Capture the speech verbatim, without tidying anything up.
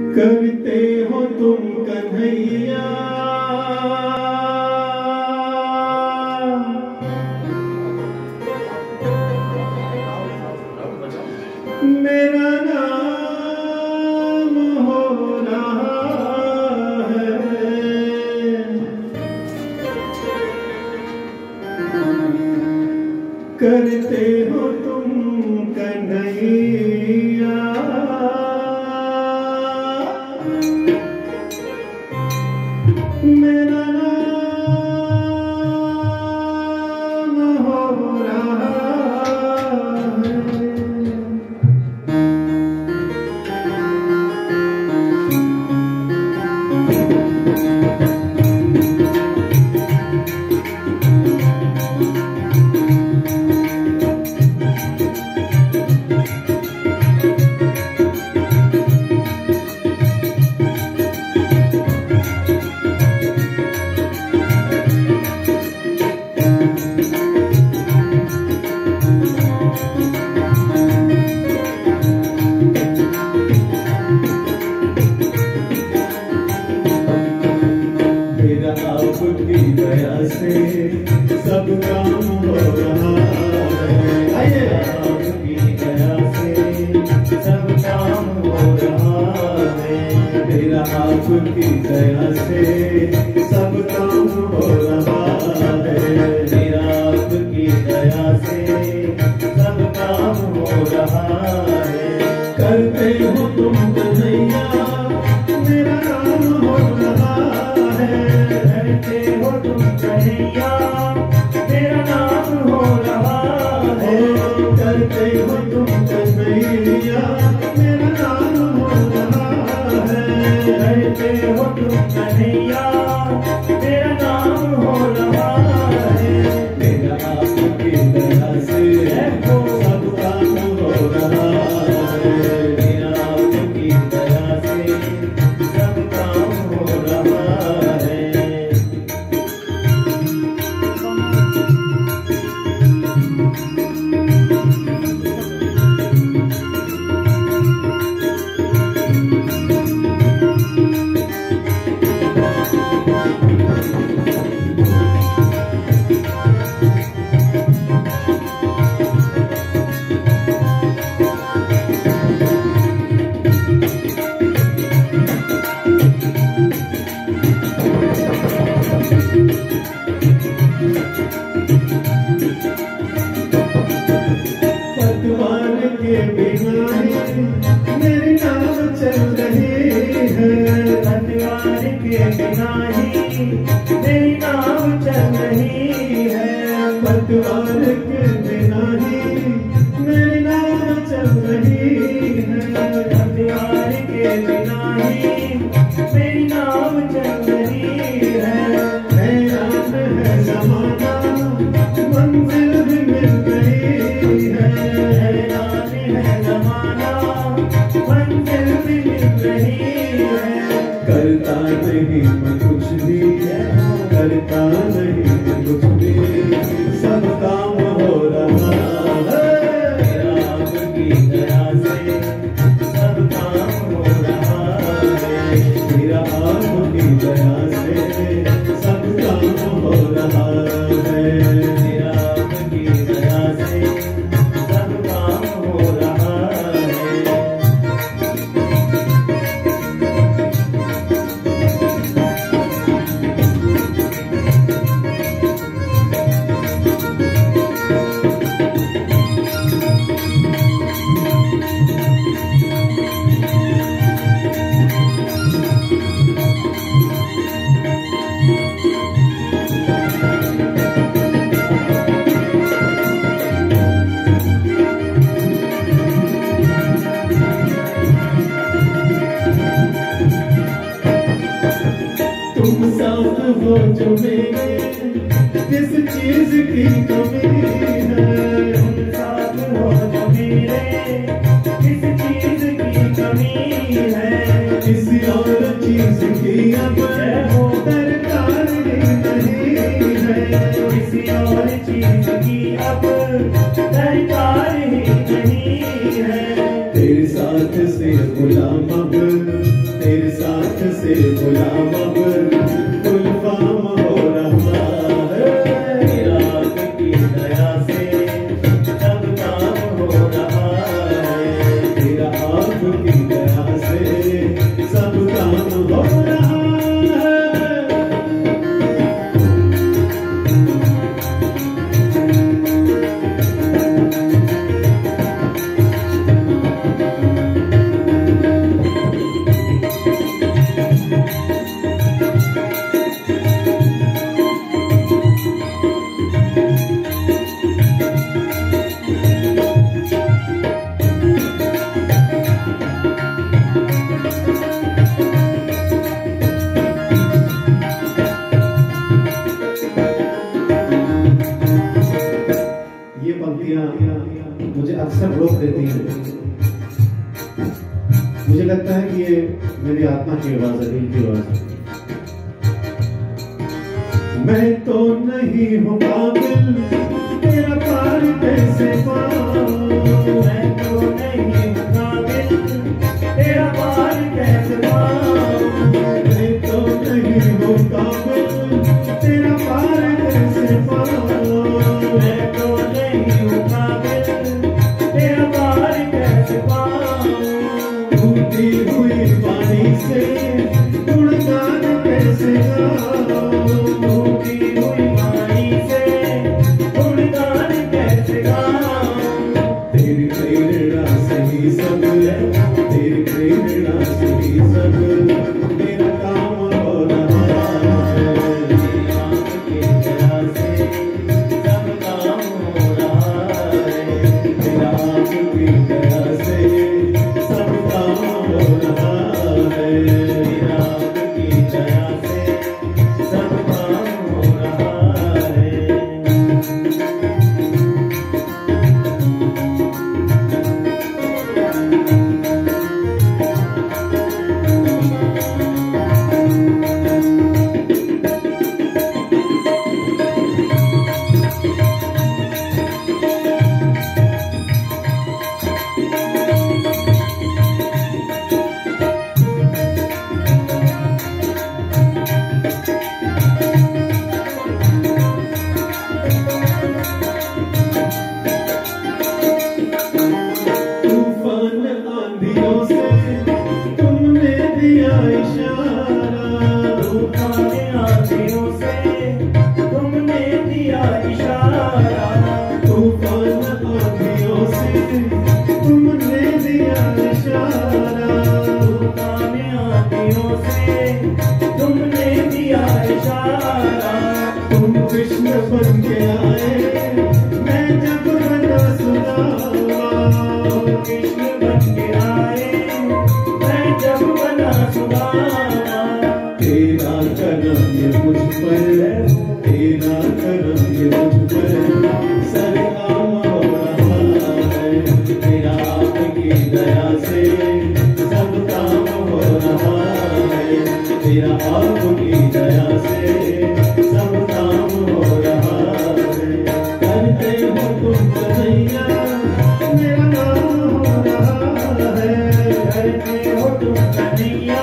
करते हो तुम कन्हैया मेरा नाम हो रहा है। करते हो तुम कन्हैया मेरा नाम हो रहा है। आपकी दया से सब काम हो रहा है। आपकी दया से सब काम हो रहा है। मेरा आपकी दया से सब काम हो रहा है। मेरा आपकी दया से सब काम हो रहा है। करते हो तुम कन्हैया मेरा नाम हो रहा है। करते हो तुम कन्हैया मेरा नाम हो रहा है। करते हो तुम कन्हैया मेरा नाम हो रहा है। करते हो तुम कन्हैया मेरा नाम हो रहा है। मेरा आपकी दया से सब काम हो रहा है। मेरा आपकी दया से सब काम हो रहा है। पतवार के बिना मेरी नाव चल रही है। पतवार के बिना ही मेरी नाव चल रही है। पतवार के बिना ही मेरी नाव चल रही है। पतवार के बिना ही मेरी नाव चल रही है। हैरान है ज़माना मंजिल भी मिल गई है। हैरान है ज़माना मंजिल भी मिल रही है। करता नहीं मैं कुछ भी करता नहीं मैं कुछ भी सब काम हो रहा है। मेरा आपकी दया से सब काम हो रहा है। मेरा आपकी दया से सब काम हो रहा है। मेरा आपकी दया से सब काम हो रहा है। तुम साथ हो जो मेरे किस चीज की कमी है। तुम साथ हो जो मेरे किस चीज की कमी है। किसी और चीज की अब दरकार ही नहीं है। किसी और चीज की अब दरकार ही नहीं है। तेरे साथ से गुलाम अब गुलाम अब गुलफाम हो रहा है। तेरा आपकी दया से सब काम हो रहा है। तेरा आपकी दया से सब काम हो रहा है। ये पंक्तियां मुझे अक्सर रोक देती हैं। मुझे लगता है कि ये मेरी आत्मा की आवाज है, दिल की आवाज है। मैं तो नहीं हूँ काबिल तेरा प्यार कैसे पाऊं। मैं तो नहीं हूँ काबिल तेरा प्यार कैसे पाऊं। मैं तो नहीं हूँ काबिल तेरा प्यार कैसे पाऊं। मैं तो नहीं हूँ काबिल तेरा प्यार कैसे पाऊं। टूटी हुई पानी से गुणगान कैसे गाऊं। टूटी हुई पानी से गुणगान कैसे गाऊं। तेरी प्रेरणा से ही सब है। तेरी प्रेरणा से ही सब मेरा काम हो रहा है। तेरी आँख की दया से सब काम हो रहा है। तेरा आँख की दया से सब काम हो रहा है। तेरा आँख की दया से सब काम हो रहा है। तूफान आंधियों से तुमने दिया इशारा। तूफान आंधियों से तुमने दिया इशारा। तूफान आंधियों से तुमने दिया इशारा। तूफान आंधियों से तुमने दिया इशारा। तुम कृष्ण बन के आए मैं जब बना सुदामा। कृष्ण बन के आए मैं जब बना सुदामा। तेरा करम ये मुझ पर, तेरा करम ये मुझ पर सरकाम हो रहा है। तेरा आपकी दया से सब काम हो रहा है। तेरा आपकी दया से सब काम हो रहा है। करते हो तुम कन्हैया मेरा नाम हो रहा है। करते हो तुम कन्हैया